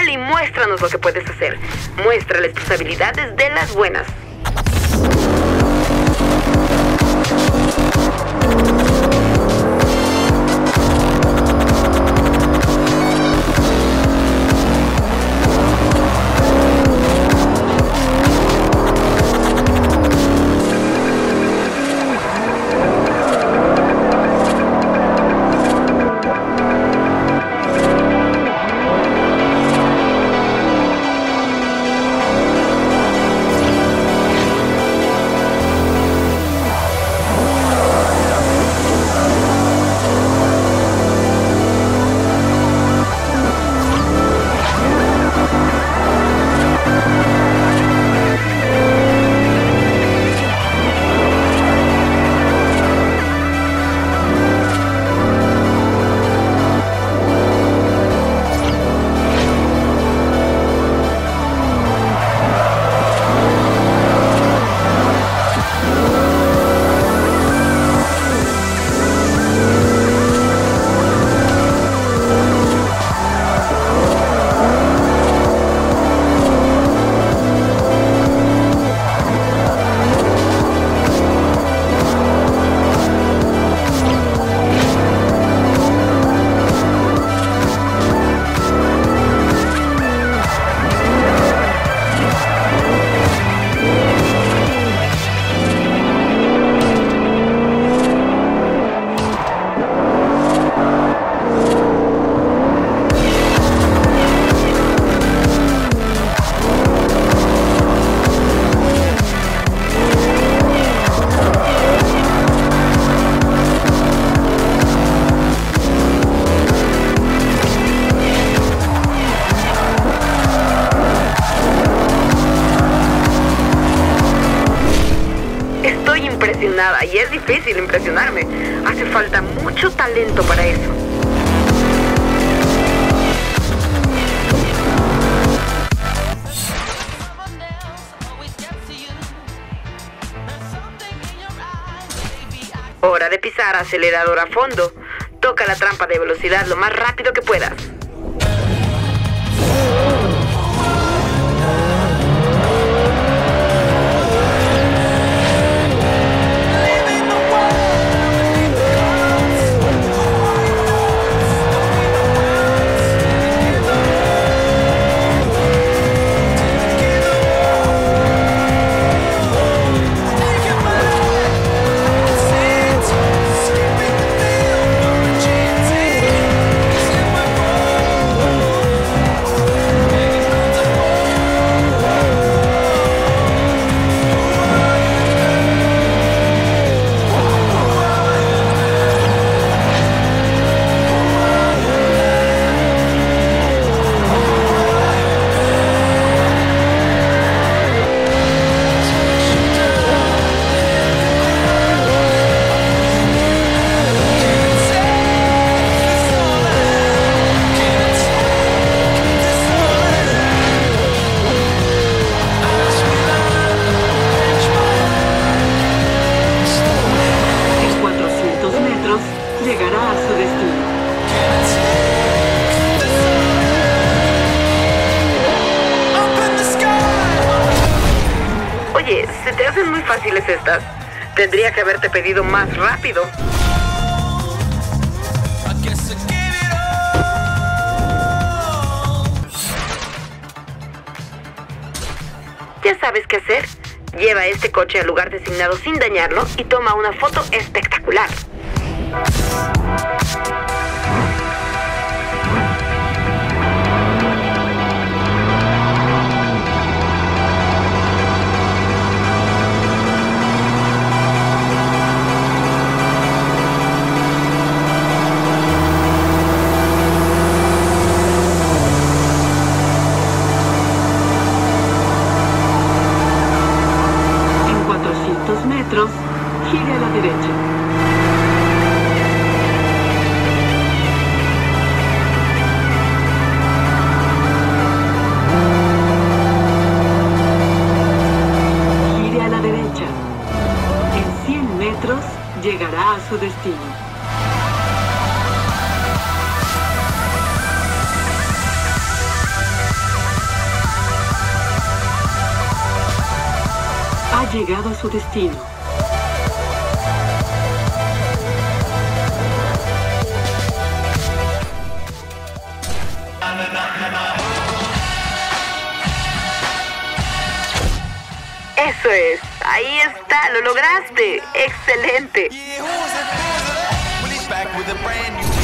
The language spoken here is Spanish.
y muéstranos lo que puedes hacer. Muéstrales tus habilidades de las buenas. Y es difícil impresionarme. Hace falta mucho talento para eso. Hora de pisar acelerador a fondo. Toca la trampa de velocidad lo más rápido que puedas. Llegará a su destino. Oye, se te hacen muy fáciles estas. Tendría que haberte pedido más rápido. ¿Ya sabes qué hacer? Lleva este coche al lugar designado sin dañarlo y toma una foto espectacular. En 400 metros, gire a la derecha. Llegará a su destino. Ha llegado a su destino. Eso es. Ahí está. Lo lograste. Excelente. Yeah, who was it? Well, he's back with a brand new